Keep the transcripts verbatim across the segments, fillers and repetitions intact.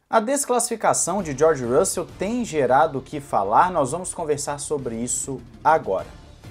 A desclassificação de George Russell tem gerado o que falar, nós vamos conversar sobre isso agora.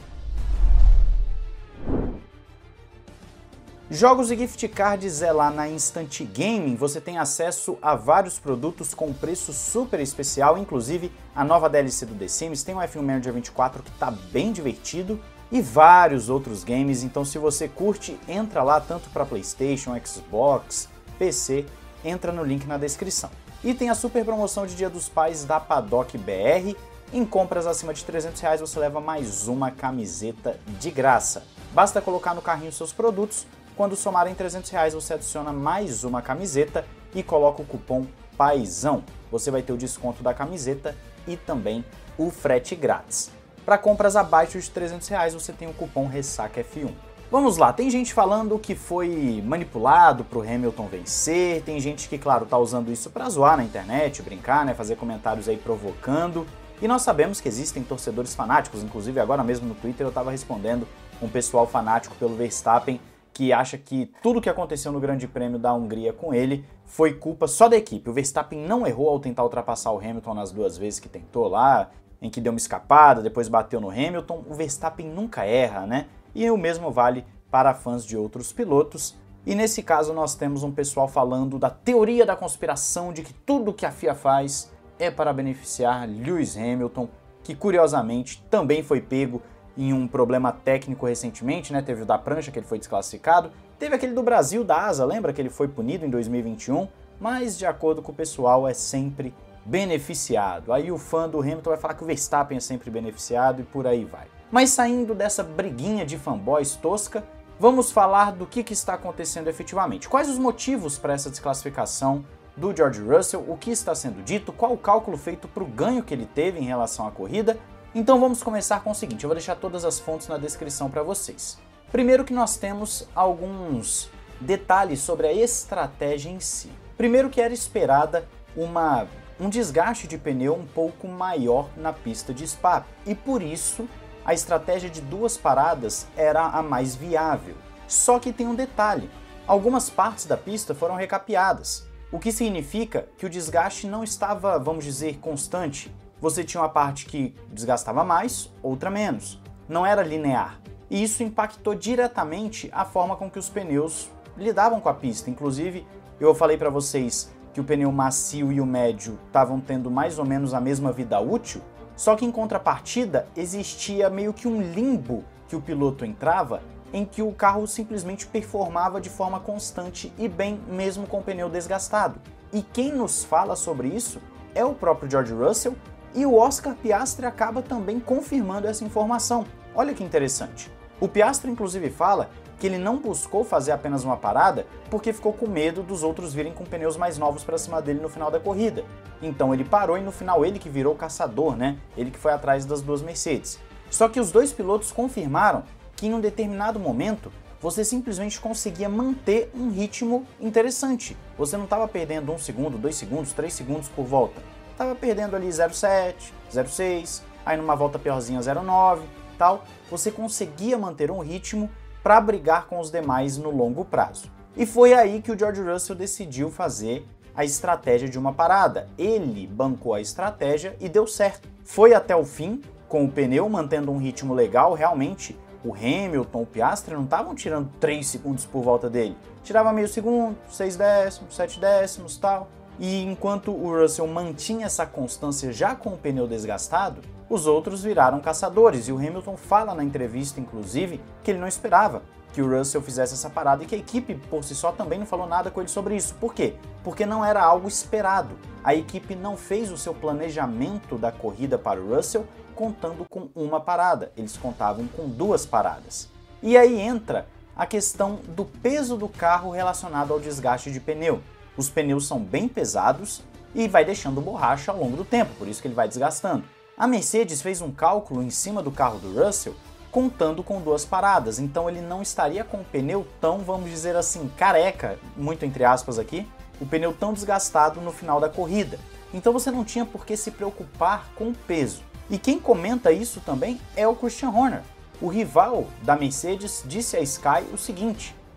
Jogos e gift cards é lá na Instant Gaming, você tem acesso a vários produtos com preço super especial, inclusive a nova D L C do The Sims, tem o F um Manager vinte e quatro que tá bem divertido e vários outros games, então se você curte, entra lá tanto para PlayStation, Xbox, P C, entra no link na descrição. E tem a super promoção de Dia dos Pais da Paddock B R, em compras acima de trezentos reais você leva mais uma camiseta de graça. Basta colocar no carrinho seus produtos, quando somarem trezentos reais você adiciona mais uma camiseta e coloca o cupom PAIZÃO. Você vai ter o desconto da camiseta e também o frete grátis. Para compras abaixo de trezentos reais você tem o cupom RESSACA F um. Vamos lá, tem gente falando que foi manipulado para o Hamilton vencer, tem gente que, claro, tá usando isso para zoar na internet, brincar, né, fazer comentários aí provocando, e nós sabemos que existem torcedores fanáticos, inclusive agora mesmo no Twitter eu estava respondendo um pessoal fanático pelo Verstappen que acha que tudo que aconteceu no Grande Prêmio da Hungria com ele foi culpa só da equipe. O Verstappen não errou ao tentar ultrapassar o Hamilton nas duas vezes que tentou lá, em que deu uma escapada, depois bateu no Hamilton. O Verstappen nunca erra, né? E o mesmo vale para fãs de outros pilotos. E nesse caso nós temos um pessoal falando da teoria da conspiração de que tudo que a F I A faz é para beneficiar Lewis Hamilton, que curiosamente também foi pego em um problema técnico recentemente, né? Teve o da prancha que ele foi desclassificado, teve aquele do Brasil da asa, lembra que ele foi punido em dois mil e vinte e um, mas de acordo com o pessoal é sempre beneficiado. Aí o fã do Hamilton vai falar que o Verstappen é sempre beneficiado e por aí vai. Mas saindo dessa briguinha de fanboys tosca, vamos falar do que, que está acontecendo efetivamente. Quais os motivos para essa desclassificação do George Russell, o que está sendo dito, qual o cálculo feito para o ganho que ele teve em relação à corrida. Então vamos começar com o seguinte, eu vou deixar todas as fontes na descrição para vocês. Primeiro que nós temos alguns detalhes sobre a estratégia em si. Primeiro que era esperada uma, um desgaste de pneu um pouco maior na pista de Spa, e por isso a estratégia de duas paradas era a mais viável. Só que tem um detalhe, algumas partes da pista foram recapeadas, o que significa que o desgaste não estava, vamos dizer, constante. Você tinha uma parte que desgastava mais, outra menos. Não era linear. E isso impactou diretamente a forma com que os pneus lidavam com a pista. Inclusive, eu falei para vocês que o pneu macio e o médio estavam tendo mais ou menos a mesma vida útil, só que em contrapartida existia meio que um limbo que o piloto entrava em que o carro simplesmente performava de forma constante e bem mesmo com o pneu desgastado. E quem nos fala sobre isso é o próprio George Russell, e o Oscar Piastri acaba também confirmando essa informação. Olha que interessante. O Piastri inclusive fala que ele não buscou fazer apenas uma parada porque ficou com medo dos outros virem com pneus mais novos para cima dele no final da corrida. Então ele parou e no final ele que virou o caçador, né? Ele que foi atrás das duas Mercedes. Só que os dois pilotos confirmaram que em um determinado momento você simplesmente conseguia manter um ritmo interessante. Você não estava perdendo um segundo, dois segundos, três segundos por volta. Estava perdendo ali zero vírgula sete, zero vírgula seis, aí numa volta piorzinha zero vírgula nove, tal. Você conseguia manter um ritmo para brigar com os demais no longo prazo. E foi aí que o George Russell decidiu fazer a estratégia de uma parada. Ele bancou a estratégia e deu certo. Foi até o fim, com o pneu mantendo um ritmo legal, realmente o Hamilton, o Piastri não estavam tirando três segundos por volta dele. Tirava meio segundo, seis décimos, sete décimos, tal. E enquanto o Russell mantinha essa constância já com o pneu desgastado, os outros viraram caçadores, e o Hamilton fala na entrevista, inclusive, que ele não esperava que o Russell fizesse essa parada e que a equipe, por si só, também não falou nada com ele sobre isso. Por quê? Porque não era algo esperado. A equipe não fez o seu planejamento da corrida para o Russell contando com uma parada, eles contavam com duas paradas. E aí entra a questão do peso do carro relacionado ao desgaste de pneu. Os pneus são bem pesados e vai deixando borracha ao longo do tempo, por isso que ele vai desgastando. A Mercedes fez um cálculo em cima do carro do Russell contando com duas paradas, então ele não estaria com o pneu tão, vamos dizer assim, careca, muito entre aspas aqui, o pneu tão desgastado no final da corrida. Então você não tinha por que se preocupar com o peso. E quem comenta isso também é o Christian Horner. O rival da Mercedes disse à Sky o seguinte,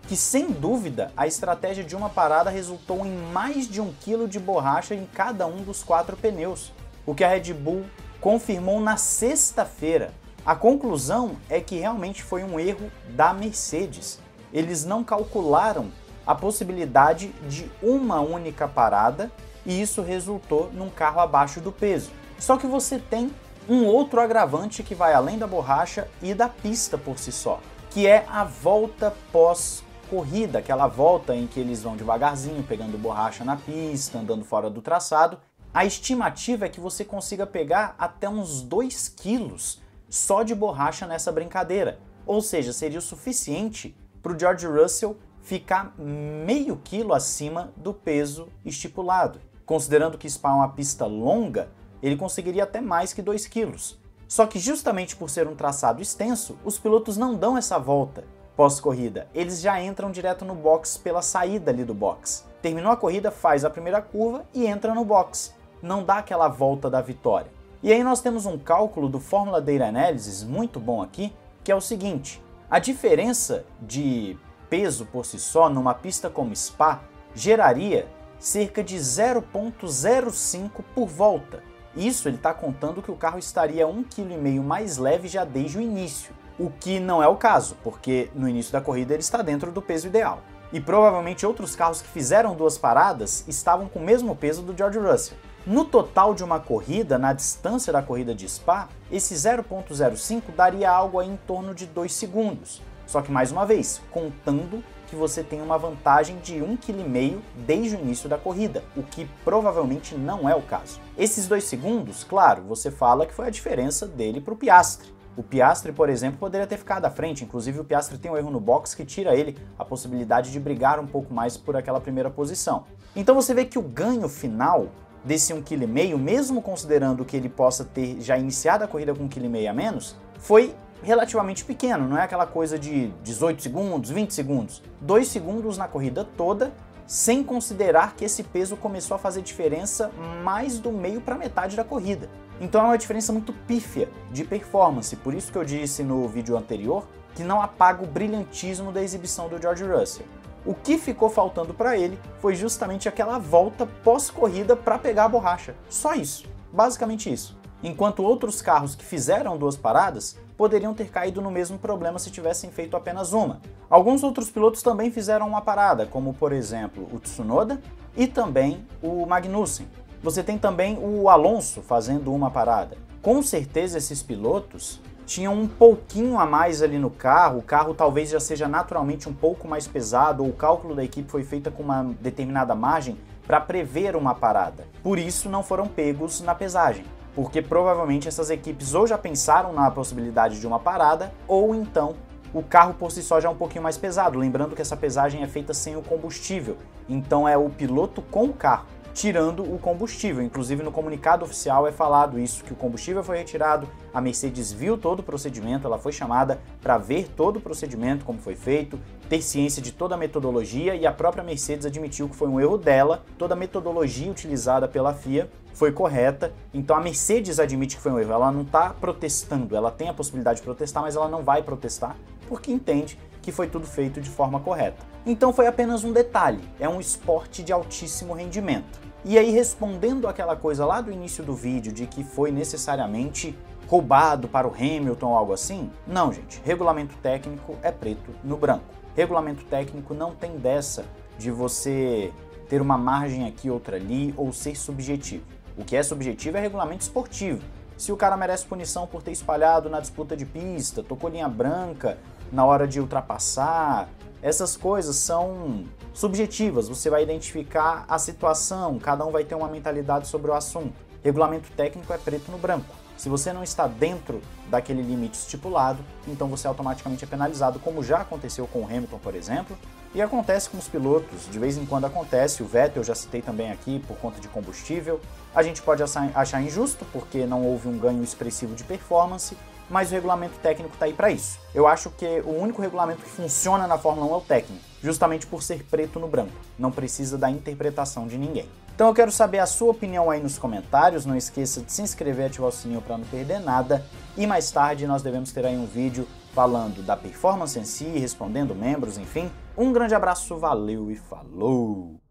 que sem dúvida a estratégia de uma parada resultou em mais de um quilo de borracha em cada um dos quatro pneus, o que a Red Bull confirmou na sexta-feira. A conclusão é que realmente foi um erro da Mercedes. Eles não calcularam a possibilidade de uma única parada e isso resultou num carro abaixo do peso. Só que você tem um outro agravante que vai além da borracha e da pista por si só, que é a volta pós-corrida, aquela volta em que eles vão devagarzinho, pegando borracha na pista, andando fora do traçado. A estimativa é que você consiga pegar até uns dois quilos só de borracha nessa brincadeira, ou seja, seria o suficiente para o George Russell ficar meio quilo acima do peso estipulado. Considerando que Spa é uma pista longa, ele conseguiria até mais que dois quilos. Só que justamente por ser um traçado extenso, os pilotos não dão essa volta pós-corrida, eles já entram direto no box pela saída ali do box. Terminou a corrida, faz a primeira curva e entra no box. Não dá aquela volta da vitória. E aí nós temos um cálculo do Formula Data Analysis muito bom aqui, que é o seguinte: a diferença de peso por si só numa pista como Spa geraria cerca de zero vírgula zero cinco por volta. Isso ele está contando que o carro estaria um vírgula cinco quilos mais leve já desde o início, o que não é o caso, porque no início da corrida ele está dentro do peso ideal. E provavelmente outros carros que fizeram duas paradas estavam com o mesmo peso do George Russell. No total de uma corrida, na distância da corrida de Spa, esse zero vírgula zero cinco daria algo aí em torno de dois segundos. Só que, mais uma vez, contando que você tem uma vantagem de um vírgula cinco quilos desde o início da corrida, o que provavelmente não é o caso. Esses dois segundos, claro, você fala que foi a diferença dele para o Piastri. O Piastri, por exemplo, poderia ter ficado à frente, inclusive o Piastri tem um erro no box que tira ele a possibilidade de brigar um pouco mais por aquela primeira posição. Então você vê que o ganho final desse um vírgula cinco quilos, mesmo considerando que ele possa ter já iniciado a corrida com um vírgula cinco quilos a menos, foi relativamente pequeno, não é aquela coisa de dezoito segundos, vinte segundos. dois segundos na corrida toda, sem considerar que esse peso começou a fazer diferença mais do meio para metade da corrida. Então é uma diferença muito pífia de performance, por isso que eu disse no vídeo anterior que não apaga o brilhantismo da exibição do George Russell. O que ficou faltando para ele foi justamente aquela volta pós-corrida para pegar a borracha. Só isso, basicamente isso. Enquanto outros carros que fizeram duas paradas poderiam ter caído no mesmo problema se tivessem feito apenas uma. Alguns outros pilotos também fizeram uma parada, como por exemplo o Tsunoda e também o Magnussen. Você tem também o Alonso fazendo uma parada. Com certeza esses pilotos tinham um pouquinho a mais ali no carro, o carro talvez já seja naturalmente um pouco mais pesado, ou o cálculo da equipe foi feito com uma determinada margem para prever uma parada. Por isso não foram pegos na pesagem, porque provavelmente essas equipes ou já pensaram na possibilidade de uma parada, ou então o carro por si só já é um pouquinho mais pesado, lembrando que essa pesagem é feita sem o combustível, então é o piloto com o carro, tirando o combustível. Inclusive no comunicado oficial é falado isso, que o combustível foi retirado, a Mercedes viu todo o procedimento, ela foi chamada para ver todo o procedimento, como foi feito, ter ciência de toda a metodologia, e a própria Mercedes admitiu que foi um erro dela, toda a metodologia utilizada pela F I A foi correta, então a Mercedes admite que foi um erro, ela não está protestando, ela tem a possibilidade de protestar, mas ela não vai protestar, porque entende que foi tudo feito de forma correta. Então foi apenas um detalhe, é um esporte de altíssimo rendimento. E aí, respondendo aquela coisa lá do início do vídeo de que foi necessariamente roubado para o Hamilton ou algo assim, não, gente, regulamento técnico é preto no branco. Regulamento técnico não tem dessa de você ter uma margem aqui, outra ali, ou ser subjetivo. O que é subjetivo é regulamento esportivo. Se o cara merece punição por ter espalhado na disputa de pista, tocou linha branca na hora de ultrapassar, essas coisas são subjetivas, você vai identificar a situação, cada um vai ter uma mentalidade sobre o assunto. Regulamento técnico é preto no branco. Se você não está dentro daquele limite estipulado, então você automaticamente é penalizado, como já aconteceu com o Hamilton, por exemplo, e acontece com os pilotos, de vez em quando acontece, o Vettel eu já citei também aqui por conta de combustível. A gente pode achar injusto porque não houve um ganho expressivo de performance, mas o regulamento técnico está aí para isso. Eu acho que o único regulamento que funciona na Fórmula um é o técnico, justamente por ser preto no branco, não precisa da interpretação de ninguém. Então eu quero saber a sua opinião aí nos comentários, não esqueça de se inscrever e ativar o sininho para não perder nada, e mais tarde nós devemos ter aí um vídeo falando da performance em si, respondendo membros, enfim. Um grande abraço, valeu e falou!